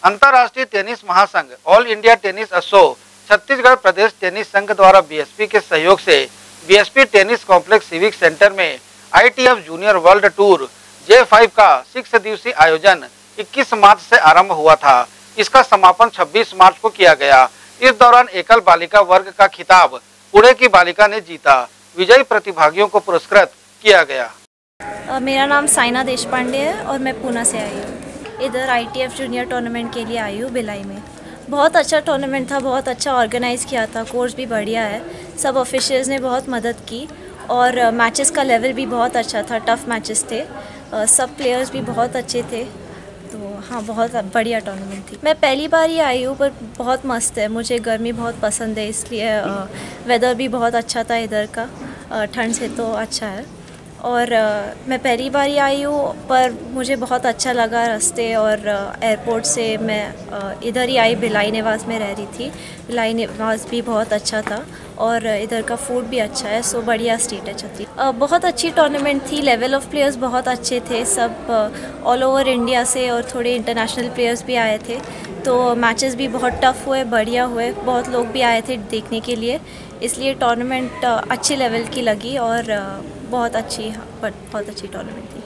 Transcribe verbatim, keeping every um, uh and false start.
अंतर्राष्ट्रीय टेनिस महासंघ all India tennis एसो छत्तीसगढ़ प्रदेश टेनिस संघ द्वारा बीएसपी के सहयोग से BSP tennis complex civic centre में ITF junior world tour J five का सिक्स दिवसीय आयोजन इक्कीस मार्च से आरंभ हुआ था। इसका समापन छब्बीस मार्च को किया गया। इस दौरान एकल बालिका वर्ग का खिताब पुणे की बालिका ने जीता। विजयी प्रतिभागियों को पुरस्कृत किया गया। मेरा नाम साइना देशपांडे है और मैं पुणे से आई हूँ। इधर आईटीएफ जूनियर टूर्नामेंट के लिए आई हूँ भिलाई में। बहुत अच्छा टूर्नामेंट था, बहुत अच्छा ऑर्गेनाइज़ किया था, कोर्स भी बढ़िया है, सब ऑफिशियल्स ने बहुत मदद की और मैचेस का लेवल भी बहुत अच्छा था, टफ़ मैचेस थे, सब प्लेयर्स भी बहुत अच्छे थे। तो हाँ, बहुत बढ़िया टूर्नामेंट थी। मैं पहली बार ही आई हूँ पर बहुत मस्त है, मुझे गर्मी बहुत पसंद है, इसलिए वेदर भी बहुत अच्छा था इधर का, ठंड से तो अच्छा है। और uh, मैं पहली बार ही आई हूँ पर मुझे बहुत अच्छा लगा रास्ते और एयरपोर्ट से मैं uh, इधर ही आई, भिलाई निवास में रह रही थी। भिलाई निवास भी बहुत अच्छा था और इधर का फूड भी अच्छा है, सो बढ़िया स्टेट है छत्तीसगढ़। uh, बहुत अच्छी टूर्नामेंट थी, लेवल ऑफ प्लेयर्स बहुत अच्छे थे, सब ऑल ओवर इंडिया से और थोड़े इंटरनेशनल प्लेयर्स भी आए थे। तो मैचेस भी बहुत टफ़ हुए, बढ़िया हुए, बहुत लोग भी आए थे देखने के लिए, इसलिए टूर्नामेंट अच्छे लेवल की लगी और बहुत अच्छी बहुत अच्छी टूर्नामेंट थी।